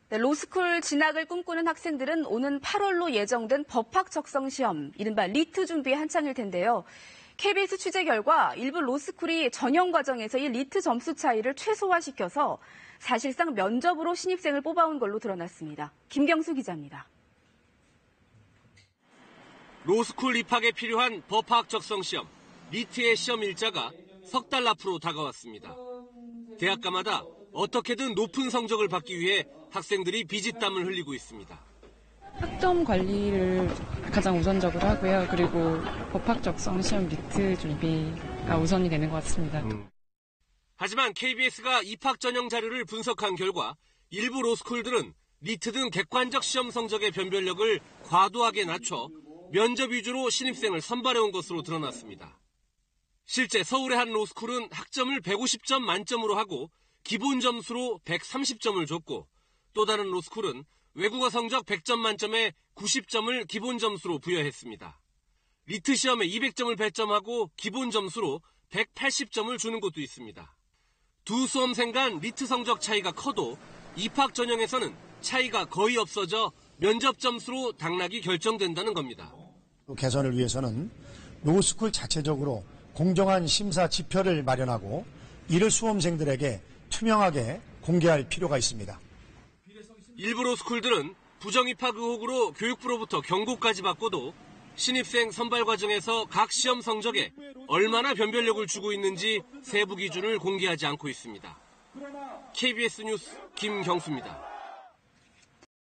네, 로스쿨 진학을 꿈꾸는 학생들은 오는 8월로 예정된 법학 적성 시험, 이른바 리트 준비에 한창일 텐데요. KBS 취재 결과 일부 로스쿨이 전형 과정에서 이 리트 점수 차이를 최소화시켜서 사실상 면접으로 신입생을 뽑아온 걸로 드러났습니다. 김경수 기자입니다. 로스쿨 입학에 필요한 법학 적성 시험, 리트의 시험 일자가 석 달 앞으로 다가왔습니다. 대학가마다 어떻게든 높은 성적을 받기 위해 학생들이 비짓땀을 흘리고 있습니다. 학점 관리를 가장 우선적으로 하고요. 그리고 법학 적성 시험 리트 준비가 우선이 되는 것 같습니다. 하지만 KBS가 입학 전형 자료를 분석한 결과 일부 로스쿨들은 리트 등 객관적 시험 성적의 변별력을 과도하게 낮춰 면접 위주로 신입생을 선발해온 것으로 드러났습니다. 실제 서울의 한 로스쿨은 학점을 150점 만점으로 하고 기본 점수로 130점을 줬고, 또 다른 로스쿨은 외국어 성적 100점 만점에 90점을 기본 점수로 부여했습니다. 리트 시험에 200점을 배점하고 기본 점수로 180점을 주는 곳도 있습니다. 두 수험생 간 리트 성적 차이가 커도 입학 전형에서는 차이가 거의 없어져 면접 점수로 당락이 결정된다는 겁니다. 개선을 위해서는 로스쿨 자체적으로 공정한 심사 지표를 마련하고 이를 수험생들에게 투명하게 공개할 필요가 있습니다. 일부 로스쿨들은 부정입학 의혹으로 교육부로부터 경고까지 받고도 신입생 선발 과정에서 각 시험 성적에 얼마나 변별력을 주고 있는지 세부 기준을 공개하지 않고 있습니다. KBS 뉴스 김경수입니다.